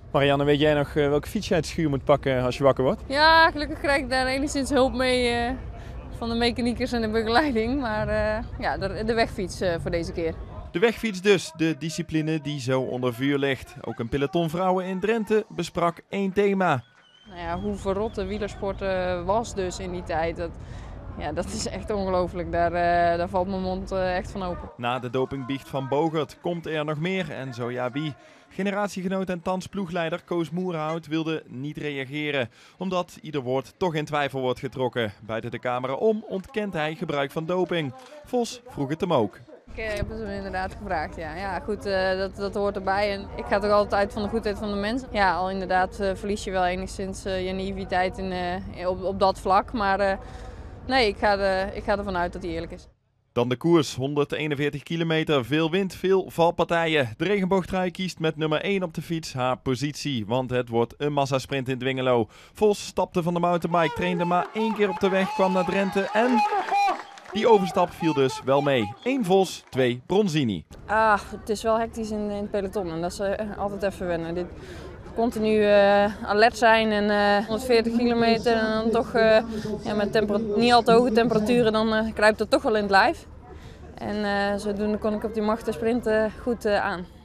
Marianne, weet jij nog welke fiets je uit de schuur moet pakken als je wakker wordt? Ja, gelukkig krijg ik daar enigszins hulp mee van de mechaniekers en de begeleiding. Maar ja, de wegfiets voor deze keer. De wegfiets dus, de discipline die zo onder vuur ligt. Ook een peloton vrouwen in Drenthe besprak één thema. Nou ja, hoe verrot de wielersport was dus in die tijd. Dat is echt ongelooflijk. Daar valt mijn mond echt van open. Na de dopingbiecht van Bogert komt er nog meer en zo ja wie. Generatiegenoot en thans ploegleider Koos Moerhout wilde niet reageren, omdat ieder woord toch in twijfel wordt getrokken. Buiten de camera om ontkent hij gebruik van doping. Vos vroeg het hem ook. Ik heb het hem inderdaad gevraagd, ja. Ja, goed, dat hoort erbij. En ik ga toch altijd uit van de goedheid van de mensen. Ja, al inderdaad verlies je wel enigszins je naïviteit op dat vlak. Maar nee, ik ga ervan uit dat hij eerlijk is. Dan de koers, 141 kilometer, veel wind, veel valpartijen. De regenboogtrui kiest met nummer 1 op de fiets haar positie, want het wordt een massasprint in Dwingelo. Vos stapte van de mountainbike, trainde maar 1 keer op de weg, kwam naar Drenthe en die overstap viel dus wel mee. 1 Vos, 2 Bronzini. Het is wel hectisch in het peloton en dat is altijd even wennen. Continu alert zijn en 140 kilometer en dan toch met niet al te hoge temperaturen, dan kruipt het toch wel in het lijf. En zodoende kon ik op die machtige sprint goed aan.